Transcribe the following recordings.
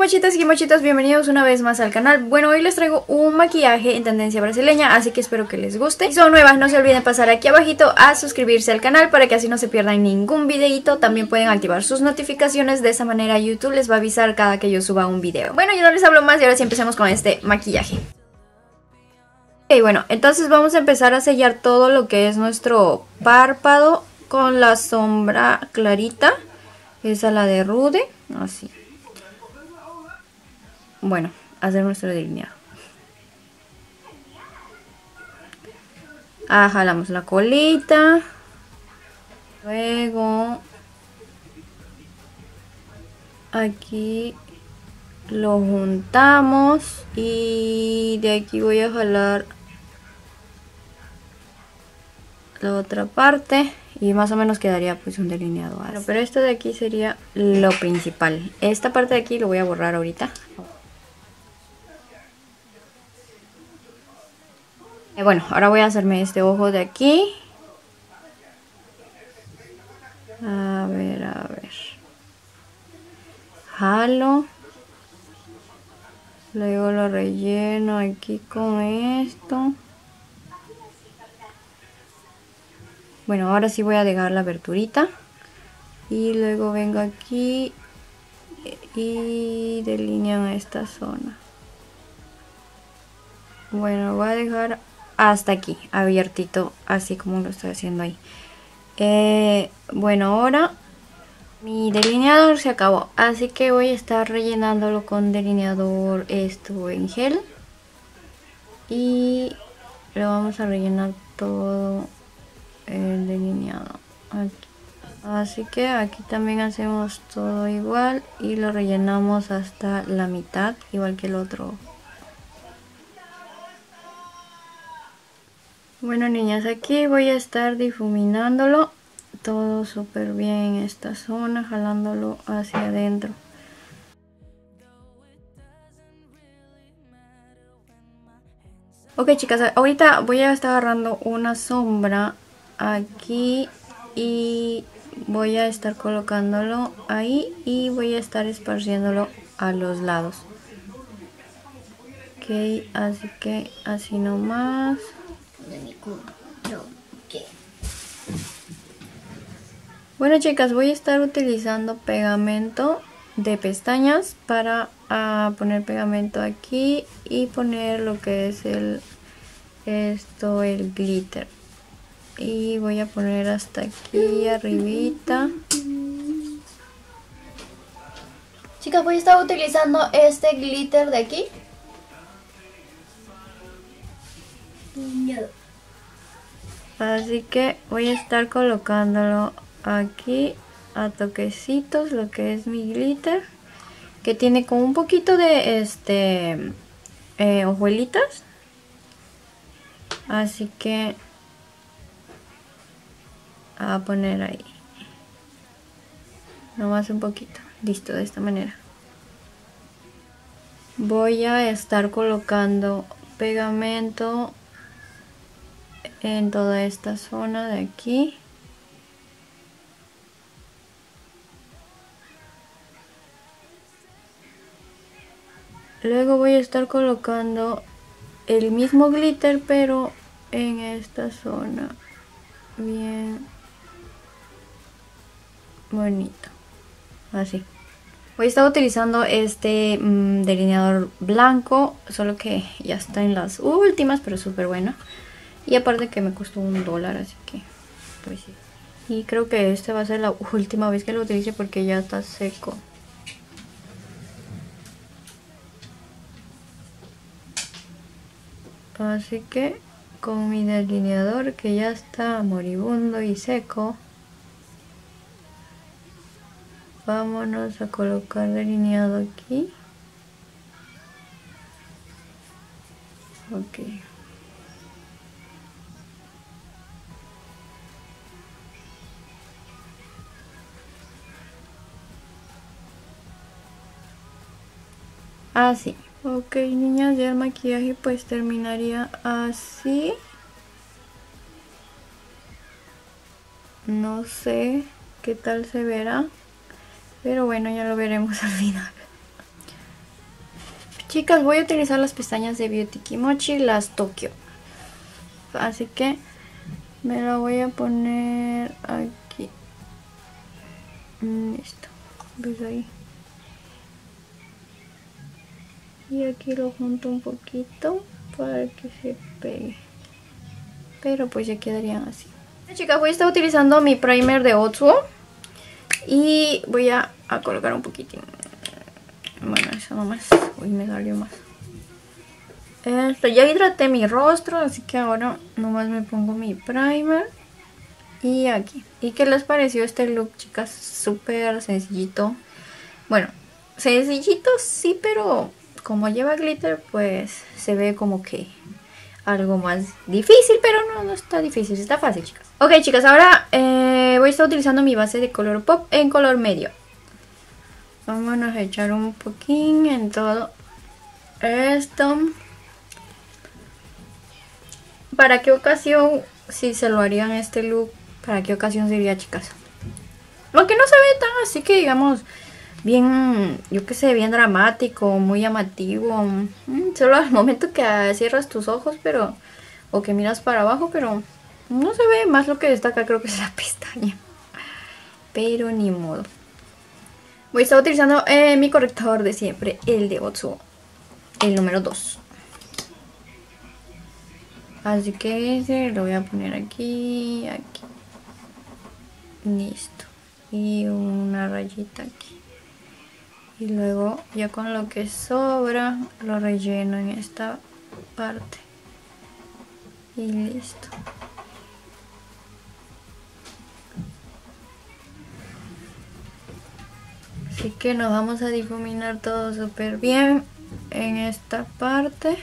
mochitas y mochitos, bienvenidos una vez más al canal. Bueno, hoy les traigo un maquillaje en tendencia brasileña, así que espero que les guste. Si son nuevas, no se olviden pasar aquí abajito a suscribirse al canal para que así no se pierdan ningún videito. También pueden activar sus notificaciones, de esa manera YouTube les va a avisar cada que yo suba un video. Bueno, yo no les hablo más y ahora sí empecemos con este maquillaje. Ok, bueno, entonces vamos a empezar a sellar todo lo que es nuestro párpado con la sombra clarita. Esa la de Rude, así. Bueno, hacer nuestro delineado. Jalamos la colita. Luego aquí lo juntamos y de aquí voy a jalar la otra parte y más o menos quedaría pues un delineado así. Bueno, pero esto de aquí sería lo principal. Esta parte de aquí lo voy a borrar ahorita. Bueno, ahora voy a hacerme este ojo de aquí. A ver. Jalo. Luego lo relleno aquí con esto. Bueno, ahora sí voy a dejar la aberturita. Y luego vengo aquí y delineo esta zona. Bueno, voy a dejar hasta aquí, abiertito, así como lo estoy haciendo ahí. Bueno, ahora mi delineador se acabó, así que voy a estar rellenándolo con delineador esto en gel. Y lo vamos a rellenar todo el delineado aquí. Así que aquí también hacemos todo igual y lo rellenamos hasta la mitad, igual que el otro. Bueno, niñas, aquí voy a estar difuminándolo todo súper bien en esta zona, jalándolo hacia adentro. Ok, chicas, ahorita voy a estar agarrando una sombra aquí y voy a estar colocándolo ahí y voy a estar esparciéndolo a los lados. Ok, así que así nomás. Bueno, chicas, voy a estar utilizando pegamento de pestañas para poner pegamento aquí y poner lo que es el glitter. Y voy a poner hasta aquí arribita. Chicas, voy a estar utilizando este glitter de aquí. Así que voy a estar colocándolo aquí a toquecitos, lo que es mi glitter, que tiene como un poquito de hojuelitas. Así que a poner ahí nomás un poquito, listo, de esta manera. Voy a estar colocando pegamento en toda esta zona de aquí. Luego voy a estar colocando el mismo glitter pero en esta zona, bien bonito, así. Voy a estar utilizando este delineador blanco, solo que ya está en las últimas, pero súper bueno. Y aparte que me costó $1, así que pues sí. Y creo que esta va a ser la última vez que lo utilice porque ya está seco. Así que con mi delineador que ya está moribundo y seco, vámonos a colocar delineado aquí. Ok. Así. Ok, niñas, ya el maquillaje pues terminaría así. No sé qué tal se verá, pero bueno, ya lo veremos al final. Chicas, voy a utilizar las pestañas de Beauty Kimochi, las Tokyo. Así que me la voy a poner aquí. Listo. ¿Ves ahí? Y aquí lo junto un poquito para que se pegue. Pero pues ya quedarían así. Chicas, voy a estar utilizando mi primer de Otsuo. Y voy a colocar un poquitín. Bueno, eso nomás. Uy, me salió más. Ya hidraté mi rostro, así que ahora nomás me pongo mi primer. Y aquí. ¿Y qué les pareció este look, chicas? Súper sencillito. Bueno, sencillito sí, pero como lleva glitter, pues se ve como que algo más difícil, pero no está difícil, está fácil, chicas. Ok, chicas, ahora voy a estar utilizando mi base de color pop en color medio. Vámonos a echar un poquín en todo esto. ¿Para qué ocasión, si se lo harían este look, para qué ocasión sería, chicas? Aunque no se ve tan así que digamos bien, yo qué sé, bien dramático, muy llamativo. Solo al momento que cierras tus ojos, pero o que miras para abajo, pero no se ve. Más lo que destaca creo que es la pestaña. Pero ni modo. Voy a estar utilizando mi corrector de siempre, el de Otsuo, el número 2. Así que ese lo voy a poner aquí, aquí. Listo. Y una rayita aquí. Y luego ya con lo que sobra lo relleno en esta parte. Y listo. Así que nos vamos a difuminar todo súper bien en esta parte.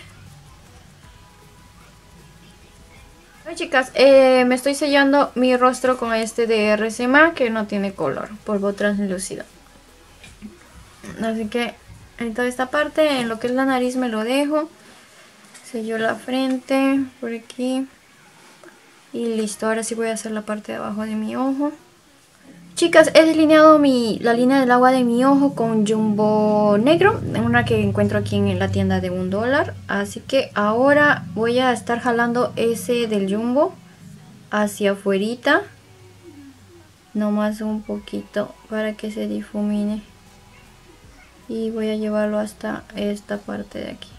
Bueno, chicas, me estoy sellando mi rostro con este de RCMA que no tiene color, polvo translúcido. Así que en toda esta parte, en lo que es la nariz me lo dejo. Sello la frente por aquí. Y listo, ahora sí voy a hacer la parte de abajo de mi ojo. Chicas, he delineado la línea del agua de mi ojo con jumbo negro, una que encuentro aquí en la tienda de $1. Así que ahora voy a estar jalando ese del jumbo hacia afuerita, nomás un poquito para que se difumine. Y voy a llevarlo hasta esta parte de aquí.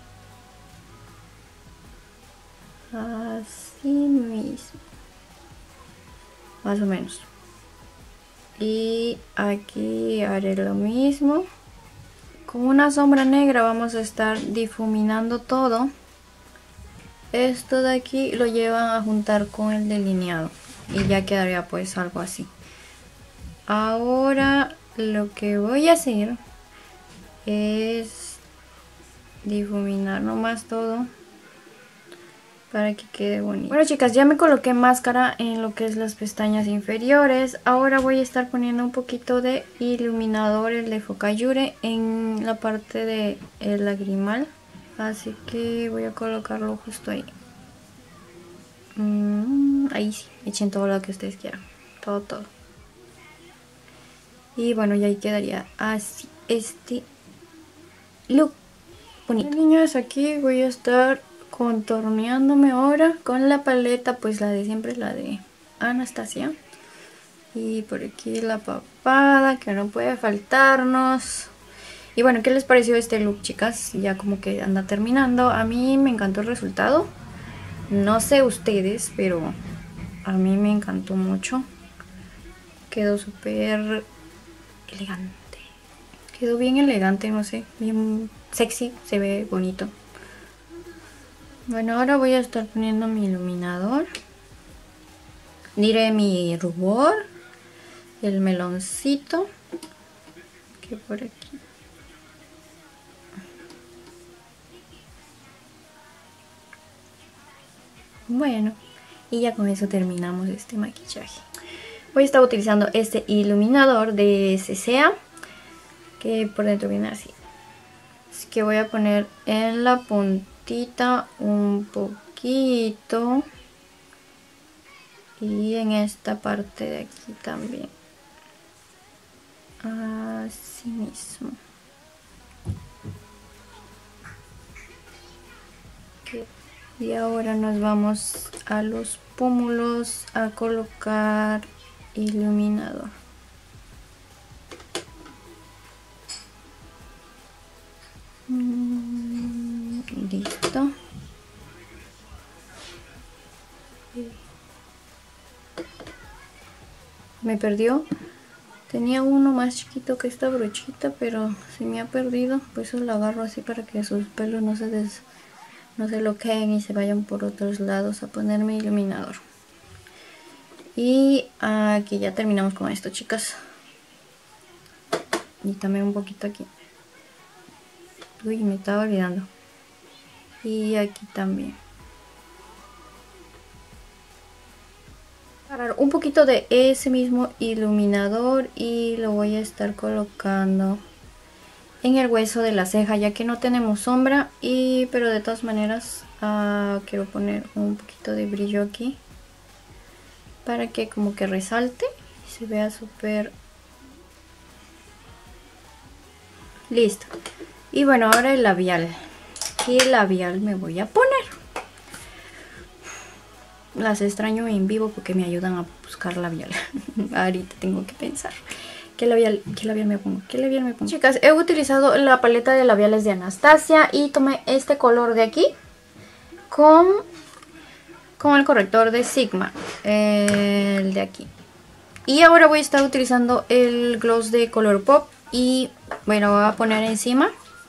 Así mismo. Más o menos. Y aquí haré lo mismo. Con una sombra negra vamos a estar difuminando todo. Esto de aquí lo llevan a juntar con el delineado. Y ya quedaría pues algo así. Ahora lo que voy a hacer es difuminar nomás todo para que quede bonito. Bueno, chicas, ya me coloqué máscara en lo que es las pestañas inferiores. Ahora voy a estar poniendo un poquito de iluminador, el de Focacure, en la parte de el lagrimal. Así que voy a colocarlo justo ahí. Ahí sí, echen todo lo que ustedes quieran. Todo. Y bueno, ya ahí quedaría así este look bonito. Niñas, aquí voy a estar contorneándome ahora con la paleta, pues la de siempre, la de Anastasia. Y por aquí la papada, que no puede faltarnos. Y bueno, ¿qué les pareció este look, chicas? Ya como que anda terminando. A mí me encantó el resultado. No sé ustedes, pero a mí me encantó mucho. Quedó súper elegante. Quedó bien elegante, no sé, bien sexy, se ve bonito. Bueno, ahora voy a estar poniendo mi iluminador. Diré mi rubor, el meloncito, que por aquí. Bueno, y ya con eso terminamos este maquillaje. Voy a estar utilizando este iluminador de CCA, que por dentro viene así. Así que voy a poner en la puntita un poquito. Y en esta parte de aquí también. Así mismo. Y ahora nos vamos a los pómulos a colocar iluminador. Listo. Me perdió. Tenía uno más chiquito que esta brochita, pero se me ha perdido. Por eso lo agarro así para que sus pelos no se loqueen y se vayan por otros lados a ponerme iluminador. Y aquí ya terminamos con esto, chicas. Y también un poquito aquí. Uy, me estaba olvidando. Y aquí también. Agarrar un poquito de ese mismo iluminador y lo voy a estar colocando en el hueso de la ceja, ya que no tenemos sombra, pero de todas maneras quiero poner un poquito de brillo aquí para que como que resalte y se vea súper. Listo. Y bueno, ahora el labial. ¿Qué labial me voy a poner? Las extraño en vivo porque me ayudan a buscar labial. Ahorita tengo que pensar. ¿Qué labial me pongo? ¿Qué labial me pongo? Chicas, he utilizado la paleta de labiales de Anastasia y tomé este color de aquí con el corrector de Sigma, el de aquí. Y ahora voy a estar utilizando el gloss de Colourpop y bueno, voy a poner encima.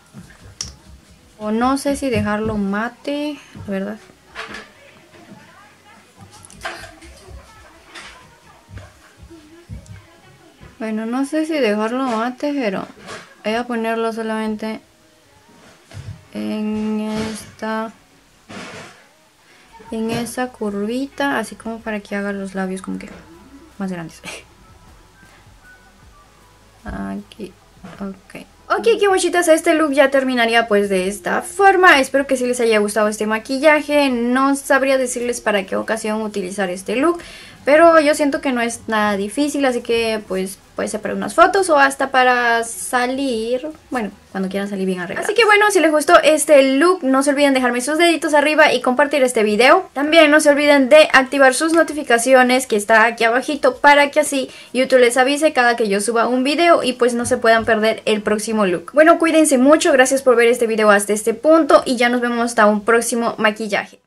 O no sé si dejarlo mate, la verdad. Bueno, no sé si dejarlo mate, pero voy a ponerlo solamente en esa curvita, así como para que haga los labios como que más grandes. Aquí, ok. Ok, qué guachitas, este look ya terminaría pues de esta forma. Espero que sí les haya gustado este maquillaje. No sabría decirles para qué ocasión utilizar este look, pero yo siento que no es nada difícil, así que pues puede ser para unas fotos o hasta para salir, bueno, cuando quieran salir bien arreglados. Así que bueno, si les gustó este look, no se olviden dejarme sus deditos arriba y compartir este video. También no se olviden de activar sus notificaciones, que está aquí abajito, para que así YouTube les avise cada que yo suba un video y pues no se puedan perder el próximo look. Bueno, cuídense mucho, gracias por ver este video hasta este punto y ya nos vemos hasta un próximo maquillaje.